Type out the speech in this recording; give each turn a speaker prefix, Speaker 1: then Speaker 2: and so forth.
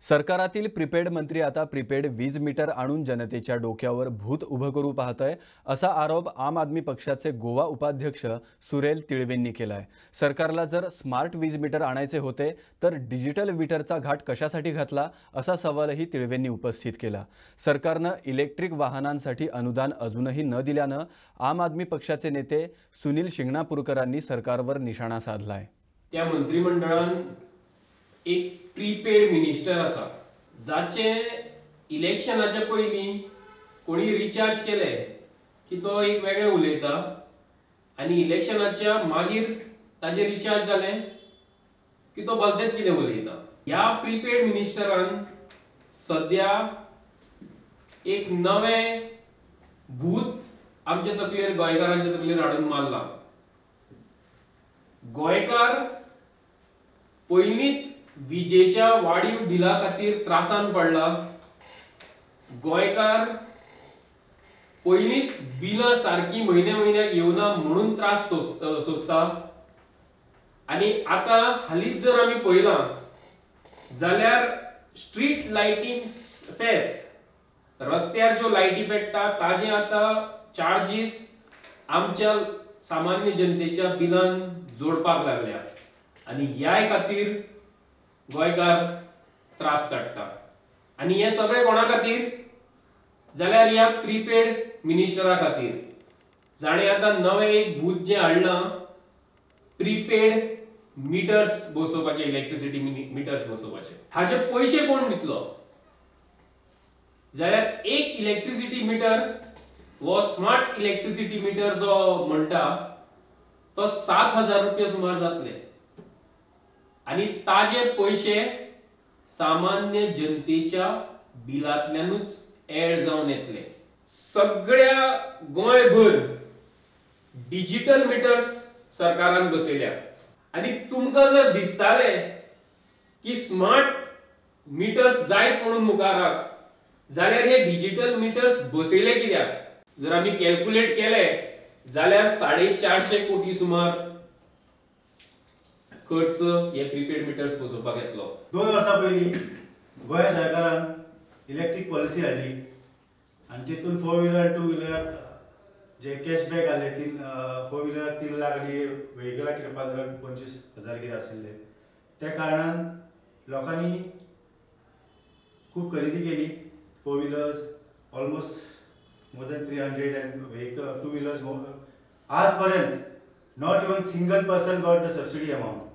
Speaker 1: सरकारातील prepaid मंत्री आता prepaid वीज मीटर आणून जनतेच्या डोक्यावर भूत उभं करू पाहतंय असा आरोप आम आदमी पक्षाचे गोवा उपाध्यक्ष सुरेल तिळवेंनी केलाय। सरकारला जर स्मार्ट वीज मीटर आणायचे होते तर डिजिटल मीटरचा घाट कशासाठी घातला असा सवालही तिळवेंनी उपस्थित केला। सरकारनं इलेक्ट्रिक वाहनांसाठी अनुदान अजूनही न दिल्यानं आम आदमी पक्षाचे नेते सुनील शिंगणापूरकरांनी सरकारवर निशाणा साधलाय।
Speaker 2: त्या मंत्रिमंडळान एक प्रीपेड मिनिस्टर आसा जाचे इलेक्शनाच्या पयलीं कोणी रिचार्ज केले की तो एक वेगळे उलयता आणि इलेक्शनाच्या मागीर ताजे रिचार्ज जाले की तो भलतेच कितें उलयता। ह्या प्रीपेड मिनिस्टरान सध्या एक नवें भूत आमच्या तकलेर गोंयकारांच्या तकलेर हाडून मारला। गोंयकार पयलींच विजेच्या वाडीव बिला खातीर त्रासान पडला। गोंयकार पयलींच बिलां सारकी म्हयन्याक येवना म्हणून त्रास सोंसता आनी आता हालींच जर आमी पळयलां जाल्यार स्ट्रीट लायटिंग सेस रस्त्यार ज्यो लायटी पेट्टा ताजे आता चार्जीस आमच्या सामान्य जनतेच्या बिलान जोडपाक लागल्या आनी ह्या खातीर गोंयकार त्रास काडटा। आनी हे सगळे कोणा खातीर जाल्यार ह्या प्रीपेड मिनिस्टरा खातीर जाणे आता नवे एक भूत जे हाडलां प्रीपेड मिटर्स बसोवपाचे, इलेक्ट्रिसिटी मिटर्स बसोवपाचे। हाचे पयशे कोण दितलो जाल्यार एक इलेक्ट्रिसिटी मिटर वो स्मार्ट इलेक्ट्रिसिटी मिटर जो म्हणटा तो 7,000 रुपया सुमार जातले आणि ताजे पैसे सामान्य जनतेच्या बिलांतल्यानूच ऍड जावन येतले। सगळ्या गोंयभर डिजिटल मिटर्स सरकारान बसयल्या आणि तुमकां जर दिसताले की स्मार्ट मिटर्स जायच म्हणून मुखाराक जाल्यार हे डिजिटल मिटर्स बसयले कित्याक? जर आमी कॅल्क्युलेट केले जाल्यार 450 कोटी सुमार खर्च हे प्रीपेड मिटर्स बसोवपाक येतलो।
Speaker 3: 2 वर्सां पयलीं गोंय सरकारान इलेक्ट्रीक पॉलिसी हाडली आनी तितून 4 व्हिलर 2 व्हिलर जे कॅशबॅक आले 4 व्हिलर 3 लाख आनी व्हेकलाक 15-25 हजार कितें आशिल्ले त्या कारणान लोकांनी खूब खरेदी केली। 4 wheelers almost more than 300 and vehicle 2 wheelers आज पर्यंत not even single person got the subsidy amount.